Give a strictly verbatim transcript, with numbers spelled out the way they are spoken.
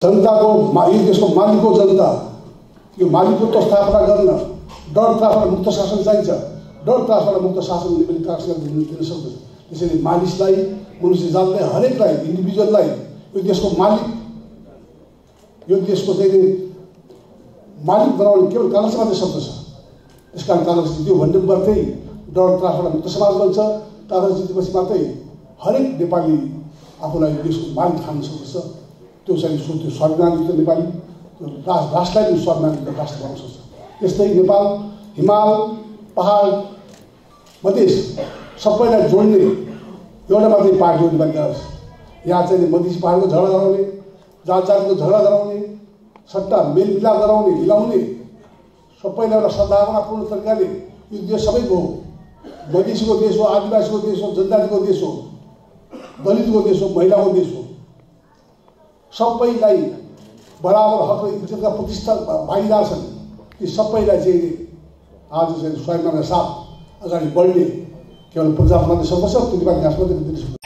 जनताको यो देशको मालिकको जनता यो मालिकत्व स्थापना गर्न डर त्रासबाट मुक्त शासन चाहिन्छ। डर त्रासबाट मुक्त शासन नेपाली काङ्ग्रेसले दिन सक्दैन। त्यसैले मानिसलाई, मनुष्य जातलाई, हरेकलाई, इन्डिभिजुअललाई यो देशको मालिक, यो देशको चाहिँ मालिक बनाउने केवल काङ्ग्रेस मात्रै सक्दछ। त्यस कारण काङ्ग्रेस जित्यो भन्ने मात्रै डर त्रासबाट मुक्त समाज बन्छ। काङ्ग्रेस जितेपछि मात्रै हरेक नेपाली आफूलाई देशको मालिक ठान्न सक्दछ। त्यो चाहिँ त्यो स्वाभिमानयुक्त नेपाली राष्ट्रलाई पनि स्वाभिमानयुक्त राष्ट्र बनाउन सक्छ। त्यस्तै नेपाल हिमाल पहाड मधेस सबैलाई जोड्ने एउटा मात्रै पार्टी हो नेपाली काङ्ग्रेस। यहाँ चाहिँ मधेसी पहाडको झगडा गराउने, जात जातिको झगडा गराउने, सट्टा मेलमिलाप गराउने, मिलाउने, सबैलाई एउटा सद्भावनापूर्ण तरिकाले यो देश सबैको हो। मधेसीको देश हो, आदिवासीको देश हो, जनजातिको देश हो, दलितको देश हो, महिलाको देश हो। सबैलाई बराबर हक र इज्जतका प्रतिष्ठा भागीदार छन्। ती सबैलाई चाहिँ आज चाहिँ स्वाभिमानका साथ अगाडि बढ्ने केवल प्रजातन्त्रले सक्दछ। त्यो नेपाली राष्ट्रपति